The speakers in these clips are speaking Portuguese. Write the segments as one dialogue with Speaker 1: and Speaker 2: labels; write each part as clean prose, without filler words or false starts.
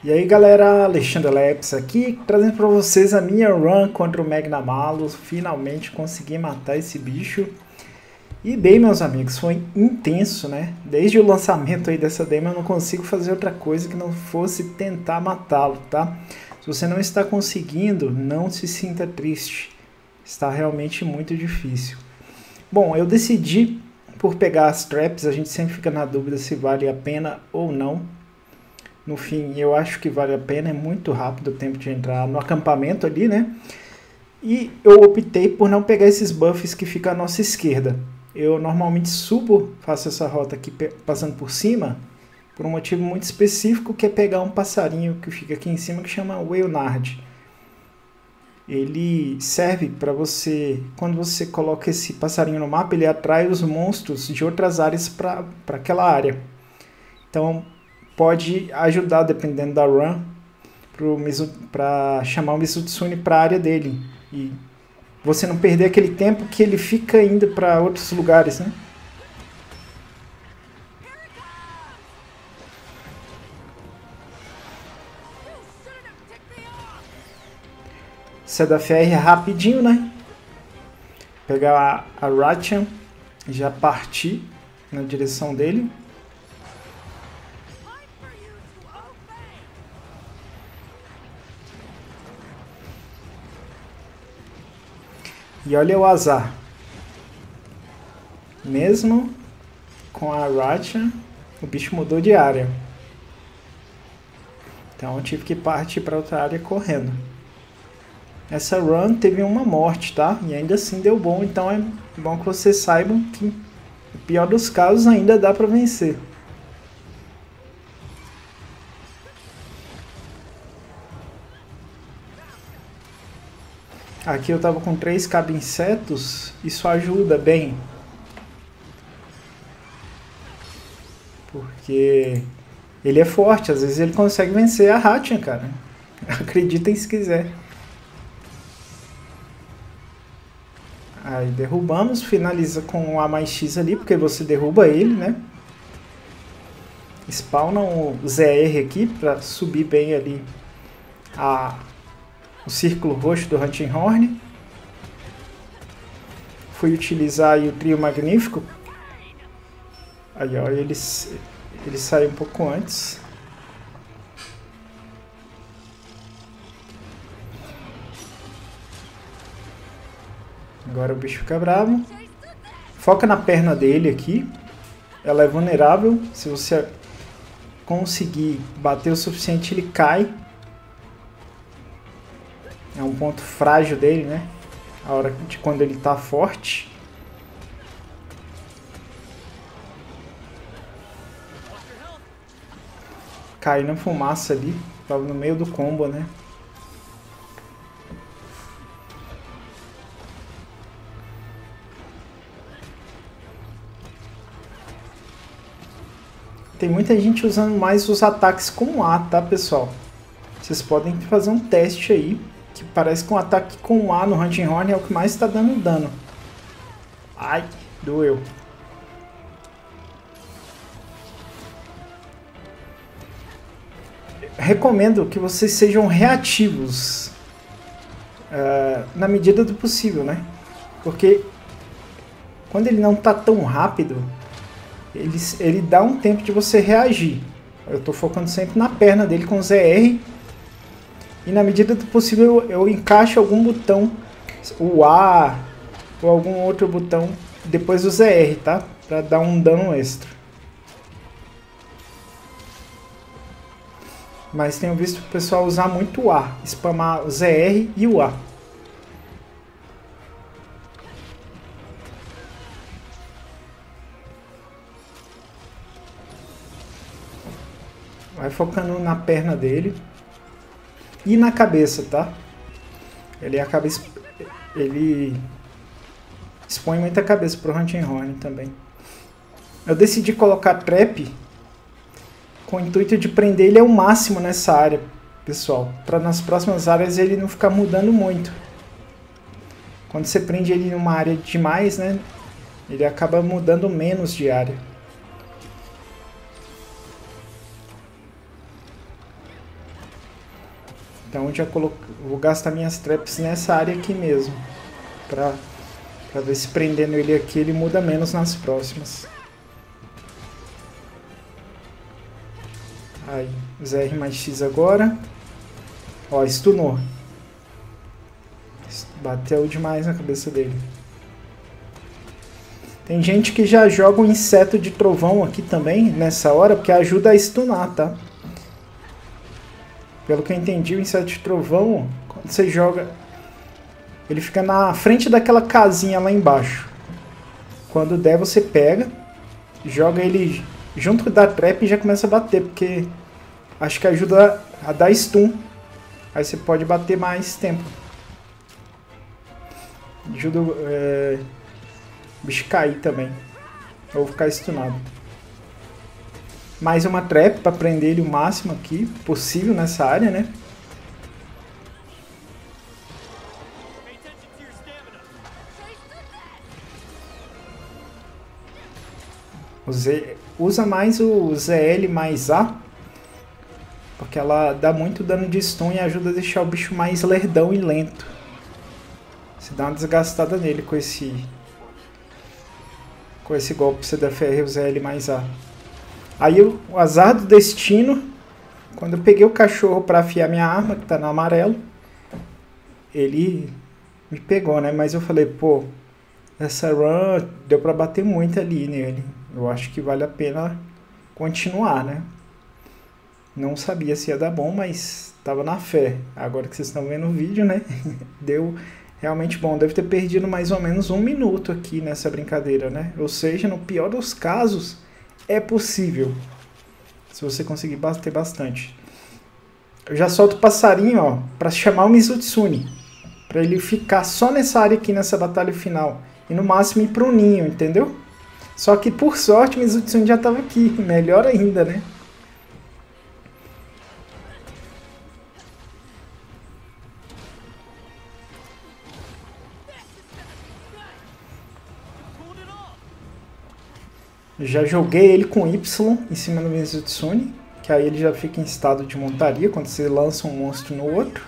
Speaker 1: E aí galera, Alexandre Leps aqui, trazendo para vocês a minha run contra o Magnamalo. Finalmente consegui matar esse bicho. E bem, meus amigos, foi intenso, né? Desde o lançamento aí dessa demo eu não consigo fazer outra coisa que não fosse tentar matá-lo, tá? Se você não está conseguindo, não se sinta triste. Está realmente muito difícil. Bom, eu decidi por pegar as traps, a gente sempre fica na dúvida se vale a pena ou não. No fim, eu acho que vale a pena, é muito rápido o tempo de entrar no acampamento ali, né? E eu optei por não pegar esses buffs que ficam à nossa esquerda. Eu normalmente subo, faço essa rota aqui passando por cima, por um motivo muito específico, que é pegar um passarinho que fica aqui em cima, que chama Wailord. Ele serve para você, quando você coloca esse passarinho no mapa, ele atrai os monstros de outras áreas para aquela área. Então, pode ajudar, dependendo da run, para chamar o Mizutsune para a área dele. E você não perder aquele tempo que ele fica indo para outros lugares, né? Cedafr é rapidinho, né? Pegar a Ratchan e já partir na direção dele. E olha o azar. Mesmo com a Ratchan, o bicho mudou de área. Então eu tive que partir para outra área correndo. Essa run teve uma morte, tá? E ainda assim deu bom, então é bom que vocês saibam que, no pior dos casos, ainda dá para vencer. Aqui eu tava com 3 cabe-insetos, isso ajuda bem. Porque ele é forte, às vezes ele consegue vencer a Ratchan, cara. Acreditem se quiser. Aí derrubamos, finaliza com o A mais X ali, porque você derruba ele, né? Spawna o ZR aqui para subir bem ali o círculo roxo do Hunting Horn. Fui utilizar aí o trio magnífico. Aí ó, ele sai um pouco antes. Agora o bicho fica bravo. Foca na perna dele aqui. Ela é vulnerável. Se você conseguir bater o suficiente, ele cai. É um ponto frágil dele, né? A hora de quando ele tá forte. Cai na fumaça ali. Tava no meio do combo, né? Tem muita gente usando mais os ataques com A, tá, pessoal? Vocês podem fazer um teste aí, que parece que um ataque com A no Hunting Horn é o que mais está dando dano. Ai, doeu. Recomendo que vocês sejam reativos na medida do possível, né? Porque quando ele não está tão rápido, ele dá um tempo de você reagir. Eu estou focando sempre na perna dele com o ZR. E na medida do possível eu encaixo algum botão, o A ou algum outro botão depois do ZR, tá? Para dar um dano extra. Mas tenho visto o pessoal usar muito o A, spamar o ZR e o A. Vai focando na perna dele e na cabeça, tá? Ele expõe muita cabeça pro Hunting Horn também. Eu decidi colocar trap com o intuito de prender ele ao máximo nessa área, pessoal, para nas próximas áreas ele não ficar mudando muito. Quando você prende ele em uma área demais, né, ele acaba mudando menos de área. Então já vou gastar minhas traps nessa área aqui mesmo. Pra ver se prendendo ele aqui ele muda menos nas próximas. Aí, ZR mais X agora. Ó, stunou. Bateu demais na cabeça dele. Tem gente que já joga um inseto de trovão aqui também, nessa hora, porque ajuda a stunar, tá? Pelo que eu entendi, o inseto de trovão, quando você joga, ele fica na frente daquela casinha lá embaixo. Quando der, você pega, joga ele junto da trap e já começa a bater, porque acho que ajuda a dar stun. Aí você pode bater mais tempo. Ajuda o bicho cair também. Ou ficar stunado. Mais uma trap para prender ele o máximo aqui possível nessa área, né? Usa mais o ZL mais A, porque ela dá muito dano de stun e ajuda a deixar o bicho mais lerdão e lento. Você dá uma desgastada nele com esse golpe CDFR e o ZL mais A. Aí o azar do destino, quando eu peguei o cachorro para afiar minha arma, que tá no amarelo, ele me pegou, né? Mas eu falei, pô, essa run deu para bater muito ali nele. Eu acho que vale a pena continuar, né? Não sabia se ia dar bom, mas tava na fé. Agora que vocês estão vendo o vídeo, né? Deu realmente bom. Deve ter perdido mais ou menos 1 minuto aqui nessa brincadeira, né? Ou seja, no pior dos casos, é possível. Se você conseguir bater bastante. Eu já solto o passarinho, ó, pra chamar o Mizutsune. Pra ele ficar só nessa área aqui, nessa batalha final. E no máximo ir pro ninho, entendeu? Só que por sorte o Mizutsune já tava aqui. Melhor ainda, né? Já joguei ele com Y em cima do Mizutsune, que aí ele já fica em estado de montaria quando você lança um monstro no outro.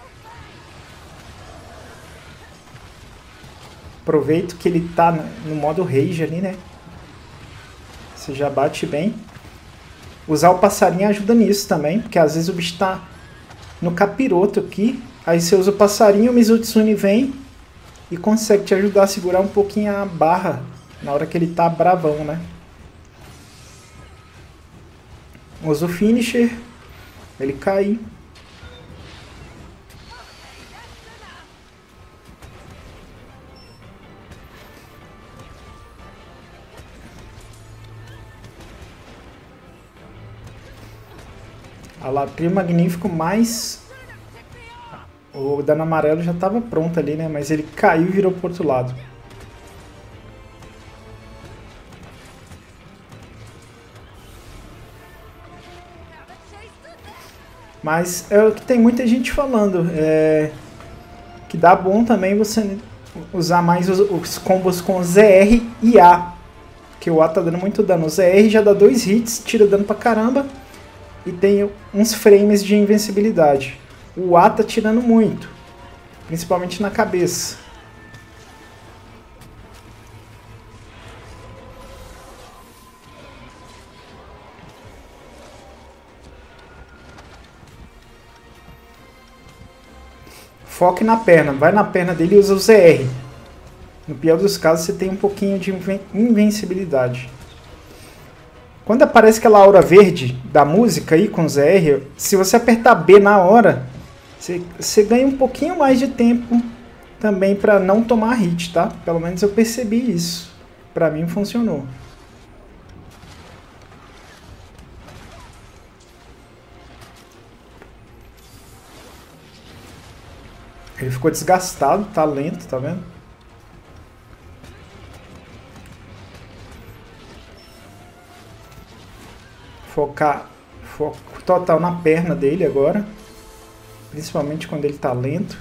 Speaker 1: Aproveito que ele tá no modo rage ali, né? Você já bate bem. Usar o passarinho ajuda nisso também, porque às vezes o bicho tá no capiroto aqui, aí você usa o passarinho, o Mizutsune vem e consegue te ajudar a segurar um pouquinho a barra na hora que ele tá bravão, né? Usa o finisher, ele cai. A Latria Magnífico, mais o dano amarelo já estava pronto ali, né? Mas ele caiu e virou pro outro lado. Mas é o que tem muita gente falando, que dá bom também você usar mais os combos com ZR e A, que o A tá dando muito dano. O ZR já dá 2 hits, tira dano pra caramba e tem uns frames de invencibilidade. O A tá tirando muito, principalmente na cabeça. Foque na perna, vai na perna dele e usa o ZR. No pior dos casos, você tem um pouquinho de invencibilidade. Quando aparece aquela aura verde da música aí com o ZR, se você apertar B na hora, você ganha um pouquinho mais de tempo também para não tomar hit, tá? Pelo menos eu percebi isso. Para mim funcionou. Ele ficou desgastado, tá lento, tá vendo? Foco total na perna dele agora. Principalmente quando ele tá lento.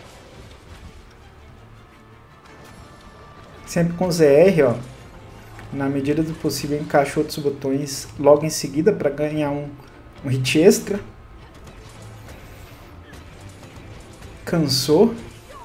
Speaker 1: Sempre com ZR, ó. Na medida do possível, encaixo outros botões logo em seguida para ganhar um hit extra. Cansou.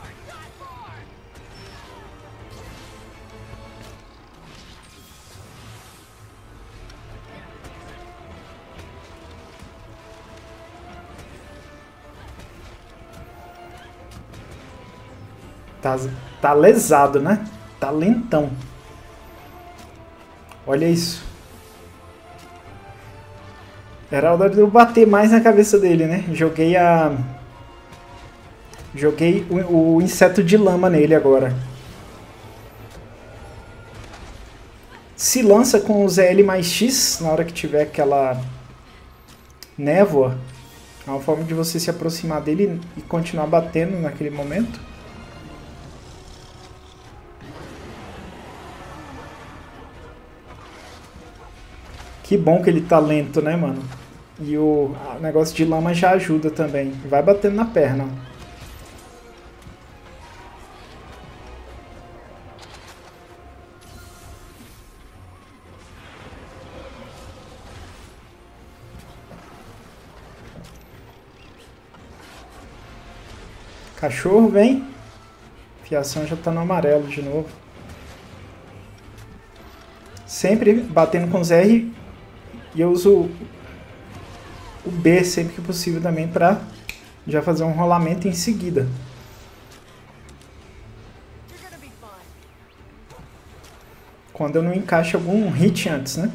Speaker 1: Tá lesado, né? Tá lentão. Olha isso. Era hora de eu bater mais na cabeça dele, né? Joguei o inseto de lama nele agora. Se lança com o ZL mais X na hora que tiver aquela névoa. É uma forma de você se aproximar dele e continuar batendo naquele momento. Que bom que ele tá lento, né, mano? E o negócio de lama já ajuda também. Vai batendo na perna. Cachorro, vem. Fiação já tá no amarelo de novo. Sempre batendo com os R. E eu uso o B sempre que possível também para já fazer um rolamento em seguida. Quando eu não encaixo algum hit antes, né?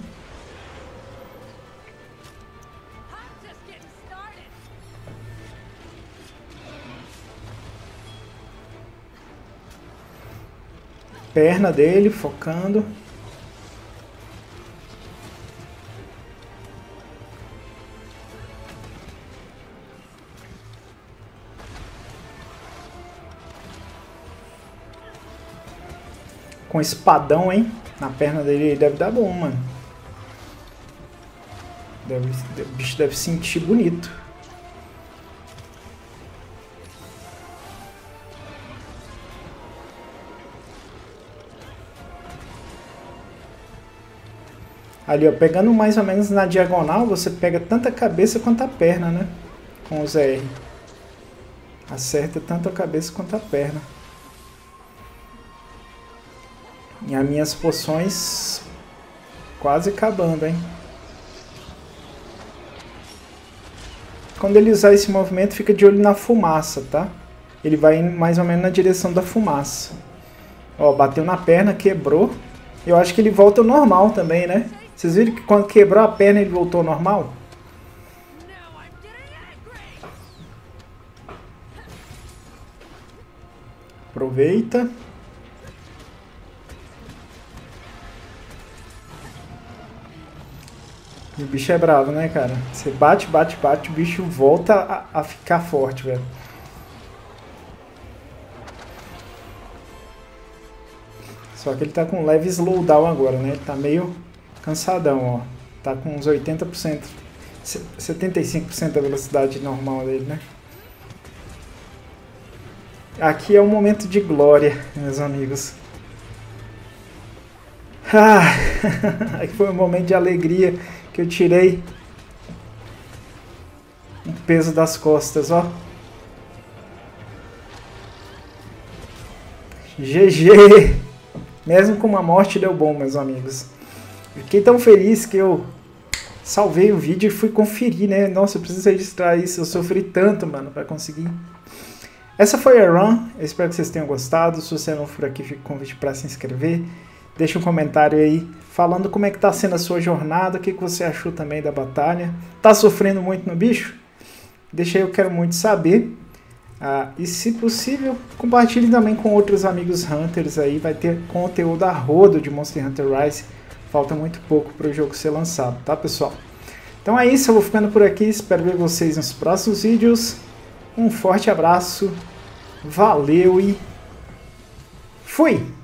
Speaker 1: Perna dele, focando. Com espadão, hein? Na perna dele deve dar bom, mano. O bicho deve sentir bonito. Ali, ó, pegando mais ou menos na diagonal, você pega tanto a cabeça quanto a perna, né? Com o ZR. Acerta tanto a cabeça quanto a perna. E as minhas poções quase acabando, hein? Quando ele usar esse movimento, fica de olho na fumaça, tá? Ele vai mais ou menos na direção da fumaça. Ó, bateu na perna, quebrou. Eu acho que ele volta ao normal também, né? Vocês viram que quando quebrou a perna, ele voltou ao normal? Aproveita. E o bicho é bravo, né, cara? Você bate, bate, bate, o bicho volta a ficar forte, velho. Só que ele tá com um leve slowdown agora, né? Ele tá meio cansadão, ó. Tá com uns 80%, 75% da velocidade normal dele, né? Aqui é um momento de glória, meus amigos. Aqui foi um momento de alegria que eu tirei o peso das costas, ó. GG! Mesmo com uma morte deu bom, meus amigos. Fiquei tão feliz que eu salvei o vídeo e fui conferir, né? Nossa, eu preciso registrar isso. Eu sofri tanto, mano, pra conseguir. Essa foi a run. Eu espero que vocês tenham gostado. Se você não for aqui, fica o convite para se inscrever. Deixa um comentário aí falando como é que tá sendo a sua jornada, o que você achou também da batalha. Tá sofrendo muito no bicho? Deixa aí, eu quero muito saber. E se possível, compartilhe também com outros amigos Hunters aí. Vai ter conteúdo a rodo de Monster Hunter Rise. Falta muito pouco para o jogo ser lançado, tá, pessoal? Então é isso, eu vou ficando por aqui. Espero ver vocês nos próximos vídeos. Um forte abraço. Valeu e fui!